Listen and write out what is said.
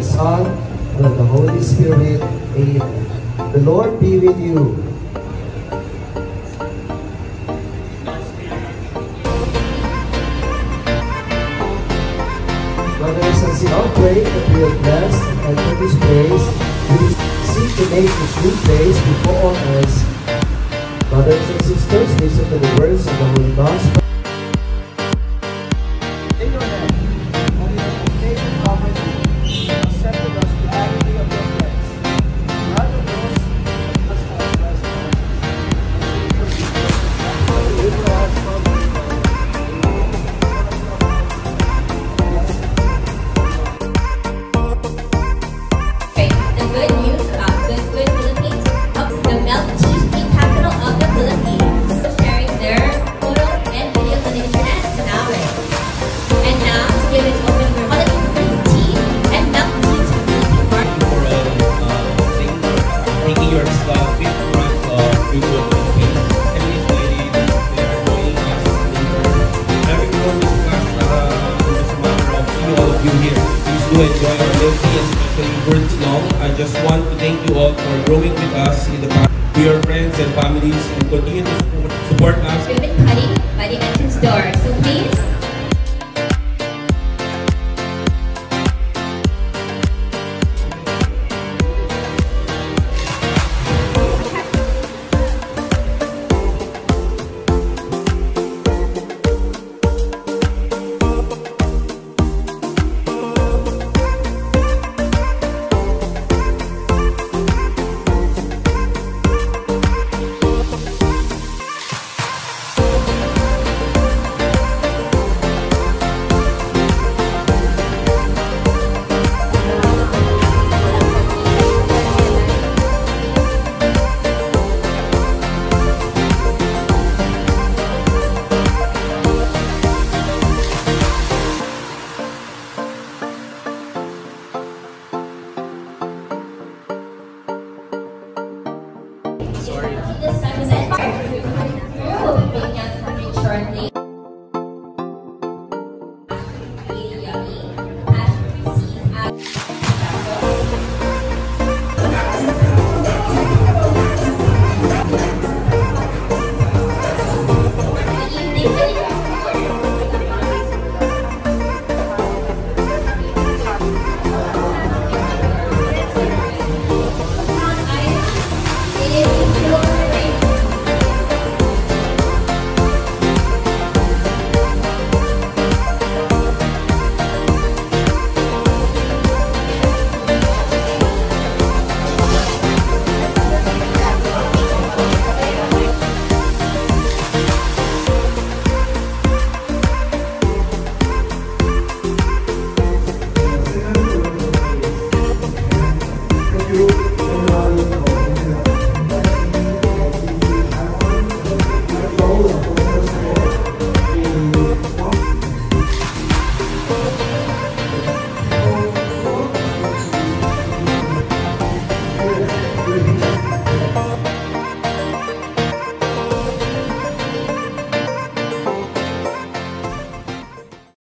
Son, and of the Holy Spirit. Amen. The Lord be with you. Brothers, as we all pray that we are blessed and enter this place, we seek to make this good place before all else. Brothers and sisters, listen to the words of the Holy Gospel. In your name, and we have obtained and covered you, accepted us the agony of your friends. Not of those that us have blessed us. Deliver us from evil. The good news about GoodGood Philippines, the milk cheese capital of the Philippines, sharing their photo and video on the internet, Banawe. And now, to give it open for holiday green tea and milk cheese Philippine market. Taking your fifth run of GoodGood Philippines. And these ladies, they are joining us in having more discuss just a matter of seeing all of you here. Please do enjoy our milk tea, especially words long. I just want to thank you all for growing with us in the past. We are friends and families and continue to support us. Ribbon cutting by the end